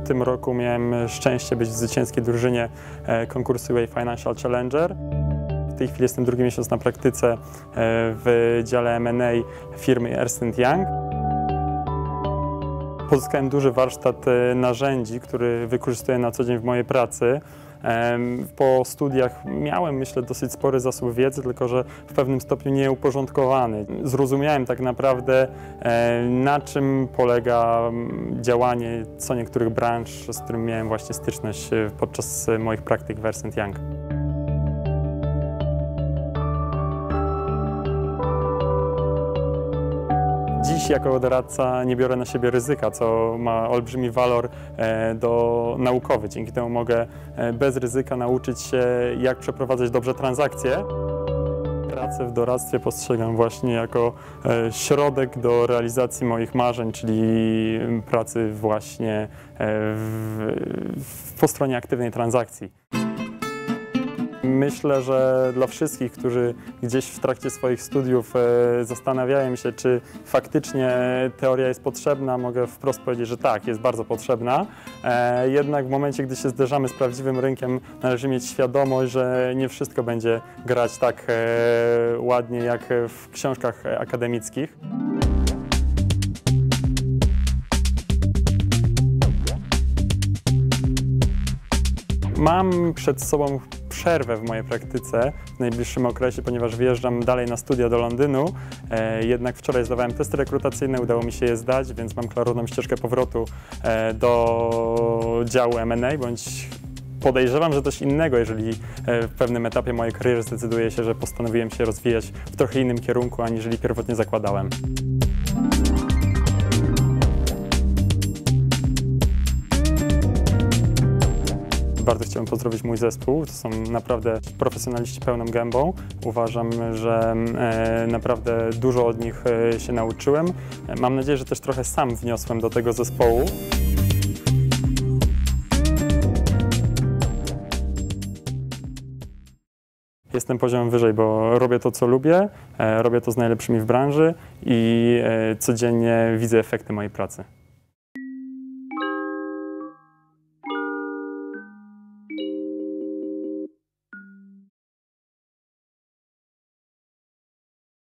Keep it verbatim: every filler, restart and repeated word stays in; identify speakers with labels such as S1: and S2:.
S1: tym roku miałem szczęście być w zwycięskiej drużynie konkursu U A Financial Challenger. W tej chwili jestem drugi miesiąc na praktyce w dziale M and A firmy Ernst and Young. Pozyskałem duży warsztat narzędzi, który wykorzystuję na co dzień w mojej pracy. Po studiach miałem, myślę, dosyć spory zasób wiedzy, tylko że w pewnym stopniu nieuporządkowany. Zrozumiałem tak naprawdę, na czym polega działanie co niektórych branż, z którymi miałem właśnie styczność podczas moich praktyk w Ernst and Young. Dziś jako doradca nie biorę na siebie ryzyka, co ma olbrzymi walor do naukowy. Dzięki temu mogę bez ryzyka nauczyć się, jak przeprowadzać dobrze transakcje. Pracę w doradztwie postrzegam właśnie jako środek do realizacji moich marzeń, czyli pracy właśnie w, po stronie aktywnej transakcji. Myślę, że dla wszystkich, którzy gdzieś w trakcie swoich studiów zastanawiają się, czy faktycznie teoria jest potrzebna, mogę wprost powiedzieć, że tak, jest bardzo potrzebna. Jednak w momencie, gdy się zderzamy z prawdziwym rynkiem, należy mieć świadomość, że nie wszystko będzie grać tak ładnie jak w książkach akademickich. Mam przed sobą przerwę w mojej praktyce w najbliższym okresie, ponieważ wyjeżdżam dalej na studia do Londynu. E, jednak wczoraj zdawałem testy rekrutacyjne, udało mi się je zdać, więc mam klarowną ścieżkę powrotu e, do działu M and A, bądź podejrzewam, że coś innego, jeżeli w pewnym etapie mojej kariery zdecyduję się, że postanowiłem się rozwijać w trochę innym kierunku, aniżeli pierwotnie zakładałem. Bardzo chciałbym pozdrowić mój zespół. To są naprawdę profesjonaliści pełną gębą. Uważam, że e, naprawdę dużo od nich e, się nauczyłem. Mam nadzieję, że też trochę sam wniosłem do tego zespołu. Jestem poziomem wyżej, bo robię to, co lubię, e, robię to z najlepszymi w branży i e, codziennie widzę efekty mojej pracy.